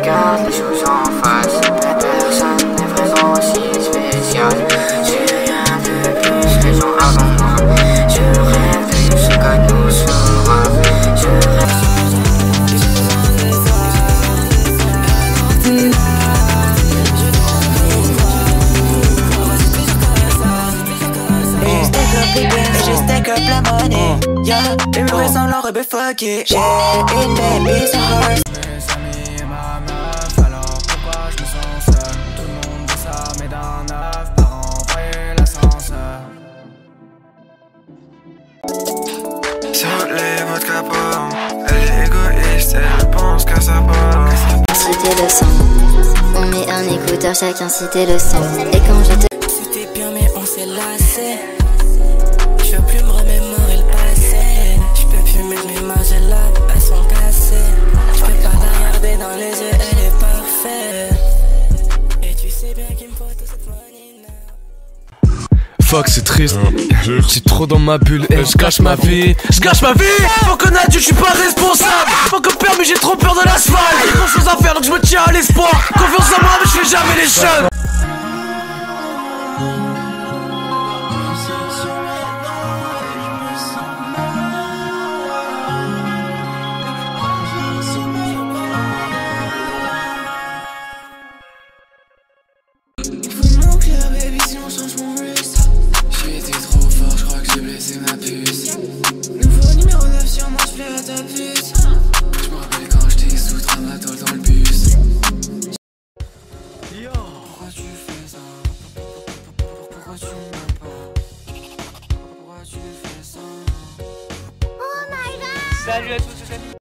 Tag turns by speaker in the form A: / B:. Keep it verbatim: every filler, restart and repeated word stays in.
A: regarde les choses en face. Personne n'est vraiment si spécial. J'ai rien de plus, les gens avant moi. Je rêve de ce que nous sera. Je rêve.
B: Je stack up la money, yeah. Les murs sans leur robe fucké. J'ai une baby sur her.
C: Mes amis et ma meuf, alors pourquoi je me sens seul? Tout le monde dit ça, mais d'un neuf par envoyer l'ascenseur.
D: Sur les vodka pommes, elle est égoïste, elle pense qu'à sa pomme.
E: Citer le son, on met un écouteur, chacun citer le son. Et quand je te...
B: C'était bien mais on s'est lassé. Je veux plus me remémorer le passé. Je peux plus mettre mes mains, j'ai là, elles sont cassées. Je peux pas la regarder dans les yeux, elle est parfaite. Et tu sais bien qu'il me faut toute cette money now.
F: Fuck, c'est triste, j'suis trop dans ma bulle et je gâche ma vie. Je gâche ma vie. Faut qu'on a Dieu, j'suis pas responsable. Faut que permis, j'ai trop peur de l'asphalte. J'ai grand chose à faire donc je me tiens à l'espoir. Confiance en moi mais je fais jamais les jeunes.